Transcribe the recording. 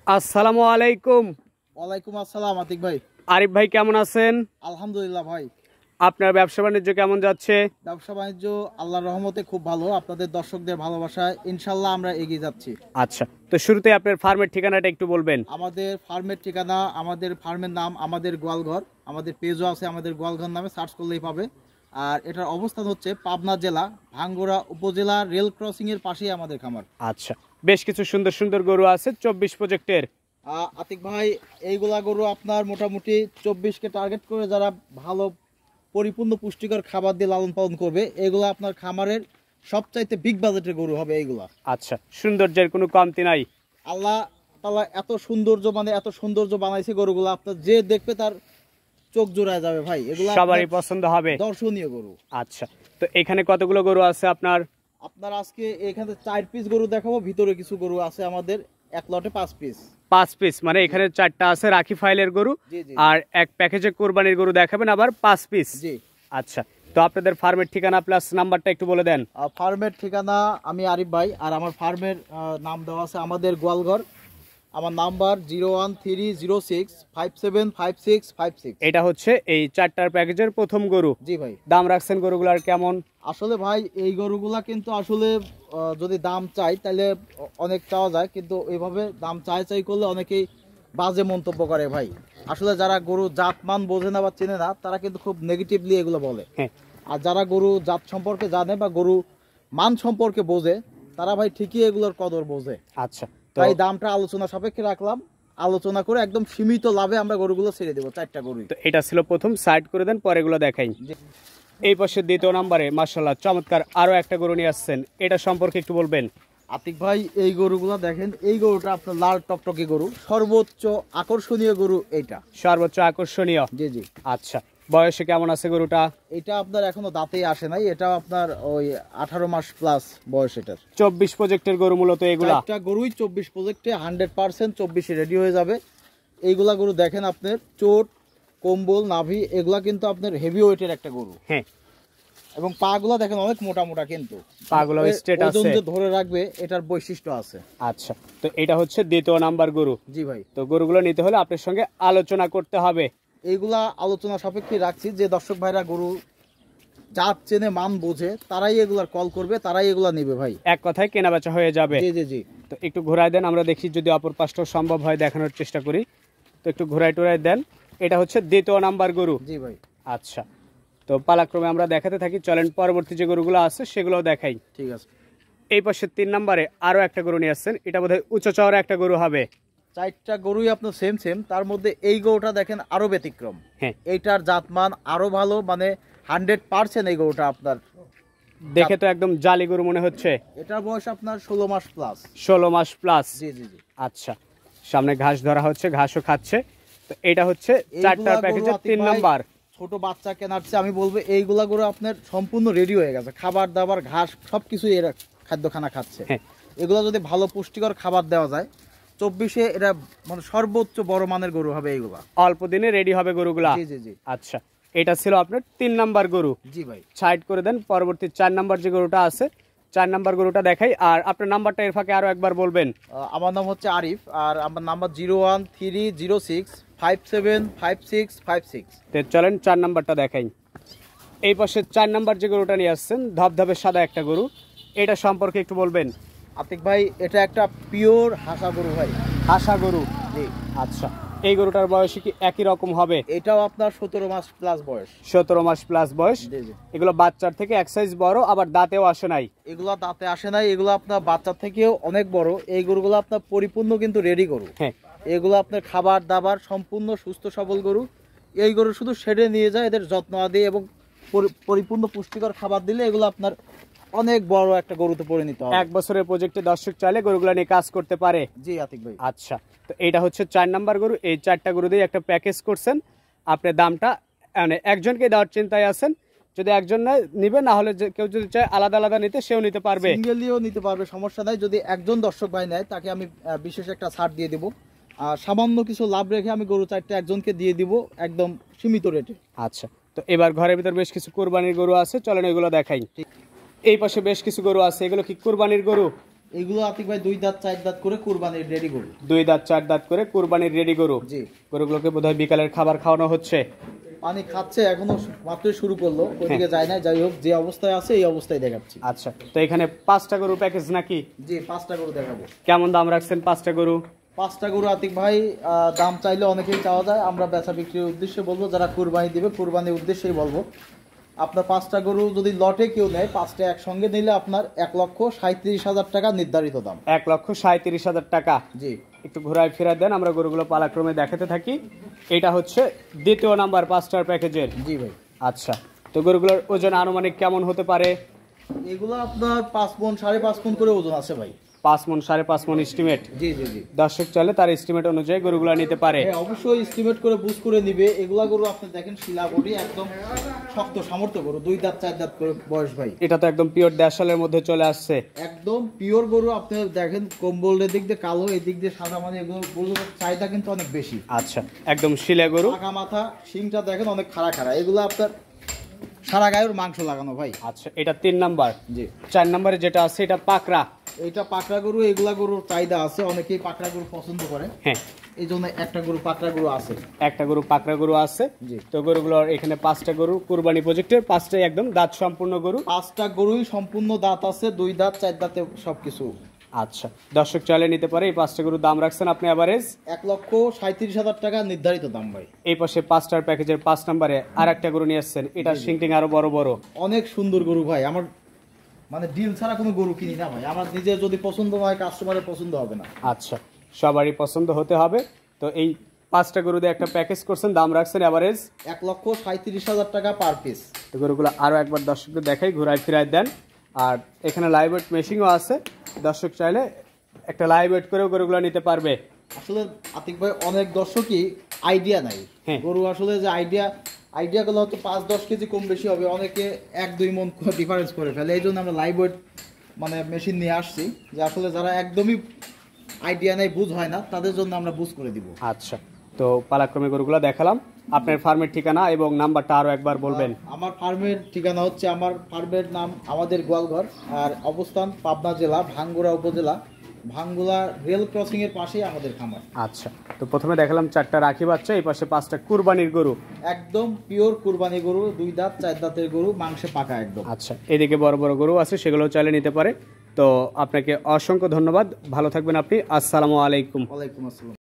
আসসালামু আলাইকুম। ওয়ালাইকুম আসসালাম আতিক ভাই। আরিফ ভাই কেমন আছেন? আলহামদুলিল্লাহ ভাই। আপনার ব্যবসা বাণিজ্য কেমন যাচ্ছে? ব্যবসা বাণিজ্য আল্লাহর রহমতে খুব ভালো, আপনাদের দর্শকদের ভালোবাসায় ইনশাল্লাহ আমরা এগিয়ে যাচ্ছি। আচ্ছা, তো শুরুতে আপনার ফার্মের ঠিকানাটা একটু বলবেন। আমাদের ফার্মের ঠিকানা, আমাদের ফার্মের নাম আমাদের গোয়ালঘর, আমাদের পেজও আছে আমাদের গোয়ালঘর নামে, সার্চ করলেই পাবে। আর এটার অবস্থান হচ্ছে পাবনা জেলা ভাঙ্গুড়া উপজেলা রেল ক্রসিং এর পাশেই আমাদের খামার। আচ্ছা, বেশ কিছু সুন্দর সুন্দর গরু আছে 24 প্রজেক্টের। আতিক ভাই, এইগুলা গরু আপনার মোটামুটি 24কে টার্গেট করে যারা ভালো পরিপূর্ণ পুষ্টিকর খাবার দিয়ে লালন পালন করবে, এগুলো আপনার খামারের সবচাইতে বিগ বাজেটের গরু হবে এইগুলা। আচ্ছা, সৌন্দর্যের কোনো কমতি নাই। আল্লাহ তাআলা এত সৌন্দর্য, মানে এত সৌন্দর্য বানাইছে গরুগুলো, আপনার যে দেখবে তার চোখ জোড়ায় যাবে ভাই। এগুলো সবারই পছন্দ হবে, দর্শনীয় গরু। আচ্ছা, তো এখানে কতগুলো গরু আছে আপনার? আজকে এখানে 4 পিস গরু দেখাবো, ভিতরে কিছু গরু আছে আমাদের এক লটে 5 পিস। 5 পিস মানে এখানে 4টা আছে রাখি ফাইলের গরু, আর এক প্যাকেজে কোরবানির গরু দেখাবেন আবার 5 পিস। জি আচ্ছা, তো আপনাদের ফার্মের ঠিকানা প্লাস নাম্বারটা একটু বলে দেন। ফার্মের ঠিকানা আমি আরিফ ভাই, আর আমার ফার্মের নাম দেওয়া আছে আমাদের গোয়ালঘর। আমার নাম্বার 01306575656। এটা হচ্ছে এই 4টার প্যাকেজের প্রথম গরু। জি ভাই। দাম রাখছেন গরুগুলার কেমন? আসলে ভাই এই গরুগুলা কিন্তু আসলে যদি দাম চাই তাহলে অনেক চাওয়া যায়, কিন্তু এইভাবে দাম চাই করলে অনেকেই বাজে মন্তব্য করে ভাই। আসলে যারা গরু জাতমান বোঝে না বা চেনে না, তারা কিন্তু খুব নেগেটিভলি এগুলো বলে। আর যারা গরু জাত সম্পর্কে জানে বা গরু মান সম্পর্কে বোঝে, তারা ভাই ঠিকই এগুলোর কদর বোঝে। আচ্ছা, তাই দামটা আলোচনা সাপেক্ষে রাখলাম, আলোচনা করে একদম সীমিত লাভে আমরা গরুগুলো ছেড়ে দেবো। 4টা গরু। তো এটা ছিল প্রথম, সাইড করে দেন, পরে এগুলো দেখাই। এই পাশে দ্বিতীয় নম্বরে মাশাআল্লাহ চমৎকার আরো একটা গরু নিয়ে আসছেন, এটা সম্পর্কে একটু বলবেন। আতিক ভাই, এই গরুগুলো দেখেন, এই গরুটা আপনার লাল টকটকে গরু, সর্বোচ্চ আকর্ষণীয় গরু এইটা। সর্বোচ্চ আকর্ষণীয়? জি জি। আচ্ছা, বয়সে কেমন আছে গরুটা? এটা আপনার এখনো দাঁতেই আসে নাই, এটা আপনার ওই 18 মাস প্লাস বয়স এটার। 24 প্রজেক্টের গরু মূলত এগুলা? একটা গরুই 24 প্রজেক্টে 100% 24 রেডি হয়ে যাবে। এইগুলা গরু দেখেন আপনার চোট, কম্বল, নাভি, এগুলা কিন্তু আপনার হেভি ওয়েটের একটা গরু। হ্যাঁ, এবং পাগুলা দেখেন অনেক মোটা মোটা, কিন্তু পাগুলো স্ট্রেট আছে, ওজন যে ধরে রাখবে এটার বৈশিষ্ট্য আছে। আচ্ছা, তো এটা হচ্ছে দ্বিতীয় নাম্বার গরু। জি ভাই। তো গরুগুলো নিতে হলে আপনার সঙ্গে আলোচনা করতে হবে। এইগুলা আলোচনা সাপেক্ষে রাখছি, যে দর্শক ভাইরা গরু জাত চেনে মান বোঝে তারাই এগুলার কল করবে, তারাই এগুলা নেবে ভাই। এক কথায় কেনা বেচা হয়ে যাবে। জি জি জি। তো একটু ঘোরায় দেন, আমরা দেখি যদি অপর পাশটাও সম্ভব হয় দেখানোর চেষ্টা করি। তো একটু ঘোরায় টোরায় দেন। এটা হচ্ছে দ্বিতীয় নাম্বার গরু। জি ভাই। আচ্ছা, তো পালাক্রমে আমরা দেখাতে থাকি, চলেন পরবর্তী যে গরুগুলো আছে সেগুলোও দেখাই। ঠিক আছে। এই পাশে 3 নম্বরে আরো একটা গরু নিয়ে আসছেন, এটা বোধহয় উচ্চ চওড়া একটা গরু হবে। 4টা গরুই আপনার সেম, তার মধ্যে এই গরুটা দেখেন আরো ব্যতিক্রম। হ্যাঁ, এইটার জাতমান আরো ভালো, মানে 100% এই গরুটা আপনার দেখে তো একদম জালি গরু মনে হচ্ছে। এটার বয়স আপনার 16 মাস প্লাস। 16 মাস প্লাস? জি জি জি। আচ্ছা, সামনে ঘাস ধরা হচ্ছে, ঘাসও খাচ্ছে। তো এটা হচ্ছে 4টার প্যাকেজের 3 নাম্বার। ছোট বাচ্চা কেনাচ্ছে, আমি বলবো এইগুলা গরু আপনার সম্পূর্ণ রেডি হয়ে গেছে, খাবার দাবার ঘাস সবকিছু এরা খাদ্যখানা খাচ্ছে। এগুলো যদি ভালো পুষ্টিকর খাবার দেওয়া যায়, 24-এ এটা মানে সর্বোচ্চ বড় মানের গরু হবে এইগুলা। অল্প দিনে রেডি হবে গরুগুলা? জি জি জি। আচ্ছা, এটা ছিল আপনার 3 নাম্বার গরু। জি ভাই। সাইড করে দেন, পরবর্তী 4 নাম্বার যে গরুটা আছে, 4 নাম্বার গরুটা দেখাই। আর আপনার নাম্বারটা এর ফাঁকে আরো একবার বলবেন। আমার নাম হচ্ছে আরিফ, আর আমার নাম্বার 01306575656। তো চলেন 4 নাম্বারটা দেখাই। এই পাশে 4 নাম্বার যে গরুটা নিয়ে আসছেন, ধবধবে সাদা একটা গরু, এটা সম্পর্কে একটু বলবেন। আতিক ভাই, এটা একটা পিওর হাসা গরু ভাই। হাসা গরু? জি। আচ্ছা, এই গরুটার বয়স কি একই রকম হবে? এটাও আপনার 17 মাস প্লাস বয়স। 17 মাস প্লাস বয়স? জি জি। এগুলো বাচ্চার থেকে এক সাইজ বড়, আবার দাঁতেও আসে নাই? এগুলো দাঁতে আসে নাই, এগুলো আপনার বাচ্চার থেকেও অনেক বড়। এই গরুগুলো আপনার পরিপূর্ণ কিন্তু রেডি গরু। হ্যাঁ, এগুলো আপনার খাবার দাবার সম্পূর্ণ সুস্থ সবল গরু। এই গরু শুধু শেডে নিয়ে যায়, এদের যত্ন আদি এবং পরিপূর্ণ পুষ্টিকর খাবার দিলে এগুলো আপনার অনেক বড় একটা গরুতে পরিণত হবে। 1 বছরের প্রজেক্টে দর্শক চাইলে গরুগুলো নিয়ে কাজ করতে পারে। জি আতিক ভাই। আচ্ছা, তো এটা হচ্ছে 4 নাম্বার গরু। এই 4টা গরু দিয়ে একটা প্যাকেজ করছেন। আপনার দামটা মানে একজনকে দেওয়ার চিন্তায় আছেন, যদি একজন নিবে, না হলে কেউ যদি চায় আলাদা আলাদা নিতে সেও নিতে পারবে, সিঙ্গেলিও নিতে পারবে, সমস্যা নাই। যদি একজন দর্শক ভাই নেয় তাকে আমি বিশেষ একটা ছাড় দিয়ে দেবো, আর সামান্য কিছু লাভ রেখে আমি গরু 4টা একজনকে দিয়ে দিব একদম সীমিত রেটে। আচ্ছা, তো এবার ঘরের ভিতর বেশ কিছু কোরবানির গরু আছে, চলেন এগুলো দেখাই। এই পাশে বেশ কিছু গরু আছে, এগুলো কি কোরবানির গরু? এগুলো আতিক ভাই 2 দাঁত 4 দাঁত করে কুরবানির রেডি গরু। 2 দাঁত 4 দাঁত করে কুরবানির রেডি গরু। জি। গরুগুলোকে বোধহয় বিকালের খাবার খাওয়ানো হচ্ছে। পানি খাচ্ছে, এখনো মাত্রই শুরু করলো, ওইদিকে যায় না। যাই হোক, যে অবস্থায় আছে এই অবস্থায় দেখাচ্ছি। আচ্ছা, তো এখানে 5টা গরু প্যাকেজ নাকি? জি, 5টা গরু দেখাবো। কেমন দাম রাখছেন 5টা গরু? 5টা গরু আতিক ভাই দাম চাইলে অনেকেই চাওয়া যায়, আমরা বেচা বিক্রির উদ্দেশ্যে বলবো, যারা কুরবানি দিবে কুরবানির উদ্দেশ্যেই বলবো। আপনার 5টা গরু যদি লটে কেউ নেয়, 5টা একসঙ্গে নিলে আপনার 1,37,000 টাকা নির্ধারিত দাম। 1,37,000 টাকা। জি। একটু ঘোরায় ফেরা দেন, আমরা গরুগুলো পালাক্রমে দেখাতে থাকি। এটা হচ্ছে দ্বিতীয় নাম্বার 5টার প্যাকেজের। জি ভাই। আচ্ছা, তো গরুগুলোর ওজন আনুমানিক কেমন হতে পারে? এগুলো আপনার 5 মণ 5.5 মণ করে ওজন আছে ভাই। 5 মণ 5.5 মণ এস্টিমেট। জি জি জি। দর্শক চাইলে তার এস্টিমেট অনুযায়ী গরুগুলো নিতে পারে। হ্যাঁ, অবশ্যই এস্টিমেট করে বুঝ করে নিবে। এগুলা গরু আপনি দেখেন শিলা বডি, একদম শক্ত সামর্থ্য গরু, 2 দাঁত 4 দাঁত করে বয়স ভাই। এটা তো একদম পিওর দেশালের মধ্যে চলে আসছে। একদম পিওর গরু। আপনি দেখেন কম্বলের দিক দিয়ে কালো, এই দিক দিয়ে সাদা, মানে এগুলো গরুর চাহিদা কিন্তু অনেক বেশি। আচ্ছা, একদম শিলা গরু। পাকা মাথা, শিংটা দেখেন অনেক খাড়া খাড়া। এগুলো আপনার সারা গায়ের মাংস লাগানো ভাই। আচ্ছা, এটা 3 নাম্বার। জি। 4 নাম্বারে যেটা আছে এটা পাকড়া। এইটা পাকড়া গরু। এগুলা গরুর চাহিদা আছে, অনেকেই পাকড়া গরু পছন্দ করে। হ্যাঁ, এই জন্য একটা গরু পাকড়া গরু আছে। একটা গরু পাকড়া গরু আছে। জি। তো গরুগুলোর এখানে 5টা গরু কুরবানি প্রজেক্টের, 5টাই একদম দাঁত সম্পূর্ণ গরু। 5টা গরুই সম্পূর্ণ দাঁত আছে, 2 দাঁত 4 দাঁতে সবকিছু। আচ্ছা, দর্শক চাইলে নিতে পারে। এই 5টা গরুর দাম রাখছেন আপনি এভারেজ 1,37,000 টাকা নির্ধারিত দাম ভাই। এই পাশে 5টার প্যাকেজের 5 নম্বরে আর একটা গরু নিয়ে আসছেন। এটা শিংটিং আরো বড় বড়, অনেক সুন্দর গরু ভাই। আমার মানে ডিল ছাড়া কোনো গরু কিনি না ভাই। আমার নিজের যদি পছন্দ হয়, কাস্টমারের পছন্দ হবে না। আচ্ছা, সবারই পছন্দ হতে হবে। তো এই 5টা গরু দিয়ে একটা প্যাকেজ করছেন, দাম রাখছেন এভারেজ 1,37,000 টাকা পার পিস। তো গরুগুলো আরো একবার দর্শকদের দেখাই, ঘুরায় ফিরায় দেন। আর এখানে লাইভ ওয়েট মেশিনও আছে, দর্শক চাইলে একটা লাইভ ওয়েট করেও গরুগুলো নিতে পারবে। আসলে আতিক ভাই অনেক দর্শকই আইডিয়া নাই। হ্যাঁ। গরু আসলে যে আইডিয়া গুলো হয়তো 5-10 কেজি কম বেশি হবে, অনেকে 1-2 মণ ডিফারেন্স করে ফেলে। এই জন্য আমরা লাইভ ওয়েট মানে মেশিন নিয়ে আসছি, যে আসলে যারা একদমই আইডিয়া নেই, বুঝ হয় না, তাদের জন্য আমরা বুঝ করে দিব। আচ্ছা, তো পালাক্রমে গরুগুলো দেখালাম। আপনার ফার্মের ঠিকানা এবং নাম্বারটা আরো একবার বলবেন। আমার ফার্মের ঠিকানা হচ্ছে, আমার ফার্মের নাম আমাদের গোয়ালঘর, আর অবস্থান পাবনা জেলা ভাঙ্গুড়া উপজেলা, ভাঙ্গুড়া রেল ক্রসিং এর পাশেই আমাদের খামার। আচ্ছা, তো প্রথমে দেখালাম 4টা রাখি বাচ্চা, এই পাশে 5টা কুরবানির গরু। একদম পিওর কুরবানি গরু, 2 দাঁত 4 দাঁতের গরু, মাংসে পাকা একদম। আচ্ছা, এদিকে বড় বড় গরু আছে, সেগুলো চাইলে নিতে পারে। তো আপনাকে অসংখ্য ধন্যবাদ, ভালো থাকবেন আপনি। আসসালামু আলাইকুম। ওয়ালাইকুম আসসালাম।